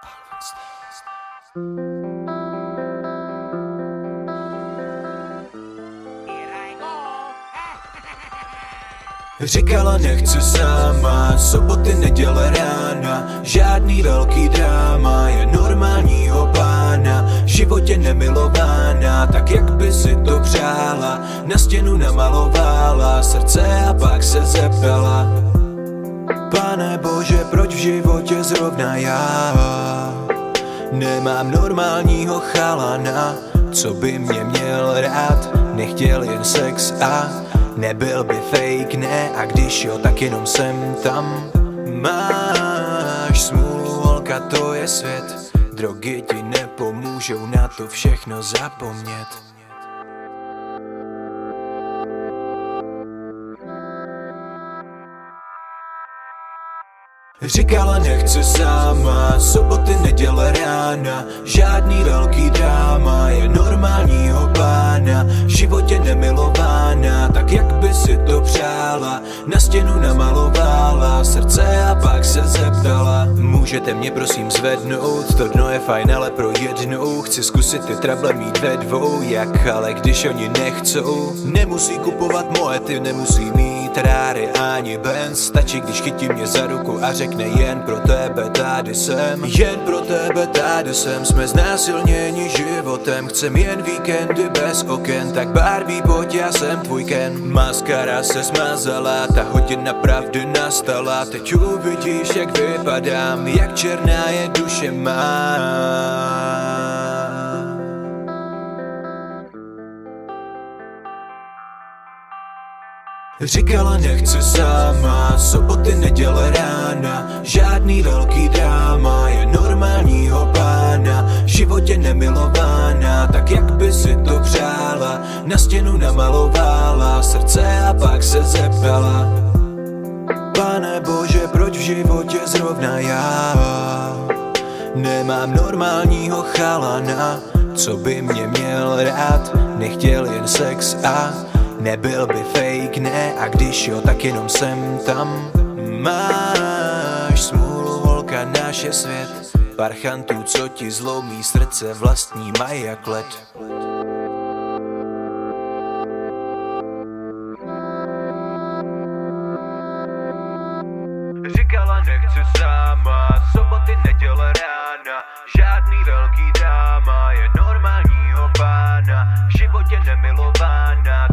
Říkala nechci sama, soboty, neděle rána, žádný velký dráma, je normálního pána, v životě nemilována, tak jak by si to přála, na stěnu namalovala srdce a pak se zeptala: Pane Bože, proč v životě zrovna já nemám normálního chalana, co by mě měl rád, nechtěl jen sex a nebyl by fake, ne, a když jo, tak jenom sem tam. Máš smůlu, holka, to je svět, drogy ti nepomůžou na to všechno zapomnět. Říkala nechci sama, soboty, neděle rána, žádný velký dráma, je normálního pána, v životě nemilována, tak jak by si to přála, na stěnu namalovala srdce a pak se zeptala: Můžete mě prosím zvednout, to dno je fajn, ale pro jednou chci zkusit ty trable mít ve dvou, jak ale když oni nechcou, nemusí kupovat moety, nemusí mít Ráry ani Benz, stačí když chytí mě za ruku a řekne: jen pro tebe tady jsem, jen pro tebe tady jsem, jsme znásilněni životem, chcem jen víkendy bez oken, tak Barbie, pojď, já jsem tvůj Ken. Maskara se smazala, ta hodina pravdy nastala, teď uvidíš, jak vypadám, jak černá je duše má. Říkala nechci sama, soboty, neděle rána, žádný velký dráma, je normálního pána, v životě nemilována, tak jak by si to přála, na stěnu namalovala srdce a pak se zeptala: Pane Bože, proč v životě zrovna já nemám normálního chalana, co by mě měl rád, nechtěl jen sex a nebyl by fake, ne, a když jo, tak jenom sem tam. Máš smůlu, holka, náš je svět, parchantů, co ti zlomí srdce, vlastní mají jak led. Říkala nechci sama, soboty, neděle rána, žádný velký dráma, je normálního pána, v životě nemilována,